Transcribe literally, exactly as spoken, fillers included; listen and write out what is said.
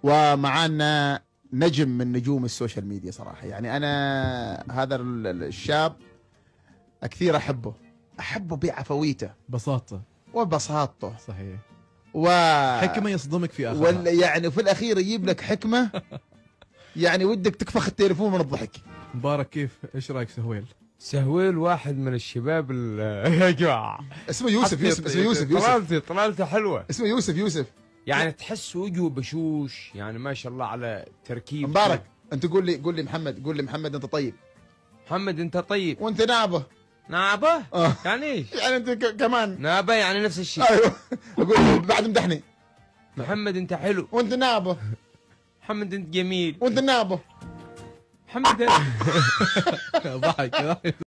ومعانا نجم من نجوم السوشيال ميديا صراحة. يعني أنا هذا الشاب كثير أحبه أحبه بعفويته، بساطته وبساطته صحيح، و حكمة يصدمك في آخرها، ولا يعني في الأخير يجيب لك حكمة يعني ودك تكفخ التليفون من الضحك. مبارك كيف؟ ايش رايك سهويل؟ سهويل واحد من الشباب يا جماعة اسمه يوسف يوسف اسمه يوسف يوسف طلالته طلالته حلوة، اسمه يوسف يوسف يعني تحس وجهه بشوش، يعني ما شاء الله على تركيب. مبارك انت قول لي قول لي محمد قول لي محمد انت طيب. محمد انت طيب وانت نابه. نابه؟ آه. يعني ايش؟ يعني انت ك- كمان نابه يعني نفس الشيء. ايوه اقول بعد مدحني. محمد انت حلو. وانت نابه. محمد انت جميل. وانت نابه. محمد ضحك